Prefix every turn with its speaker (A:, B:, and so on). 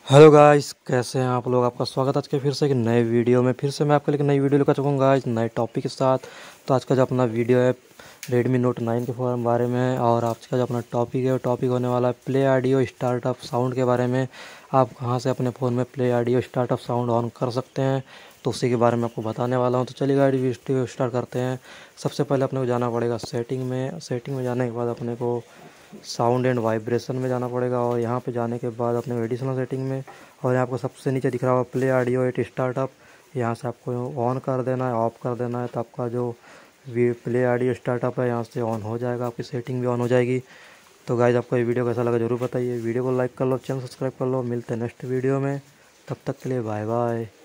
A: Hello guys, कैसे हैं आप लोग। आपका स्वागत है आज के फिर से एक नए वीडियो में। फिर से मैं आपके लिए एक नई वीडियो लेकर चुका हूँ गाइस, नए टॉपिक के साथ। तो आज का जो अपना वीडियो है रेडमी नोट 9 के बारे में है। और आज का जो अपना टॉपिक है वो टॉपिक होने वाला है प्ले ऑडियो स्टार्टअप साउंड के बारे में। आप कहाँ से अपने फ़ोन में play audio startup sound on कर सकते हैं, तो उसी के बारे में आपको बताने वाला हूँ। तो चलिए गाइस वीडियो स्टार्ट करते हैं। सबसे पहले अपने को जाना पड़ेगा सेटिंग में जाने के बाद अपने को साउंड एंड वाइब्रेशन में जाना पड़ेगा। और यहाँ पे जाने के बाद अपने एडिशनल सेटिंग में, और यहाँ आपको सबसे नीचे दिख रहा होगा प्ले ऑडियो एट स्टार्टअप। यहाँ से आपको ऑन कर देना है, ऑफ कर देना है, तो आपका जो प्ले ऑडियो स्टार्टअप है यहाँ से ऑन हो जाएगा, आपकी सेटिंग भी ऑन हो जाएगी। तो गाइज आपको ये वीडियो कैसा लगा ज़रूर बताइए। वीडियो को लाइक कर लो, चैनल सब्सक्राइब कर लो। मिलते हैं नेक्स्ट वीडियो में, तब तक के लिए बाय बाय।